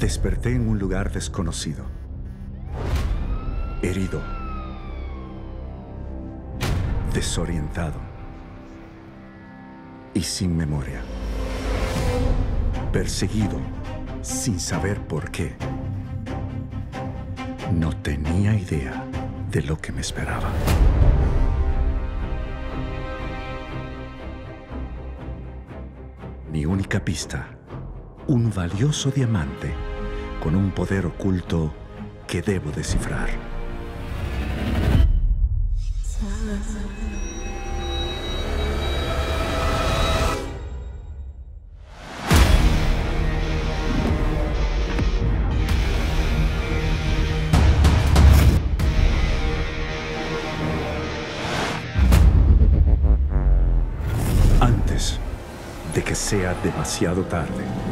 Desperté en un lugar desconocido, herido, desorientado y sin memoria. Perseguido sin saber por qué. No tenía idea de lo que me esperaba. Mi única pista, un valioso diamante con un poder oculto que debo descifrar. Antes de que sea demasiado tarde.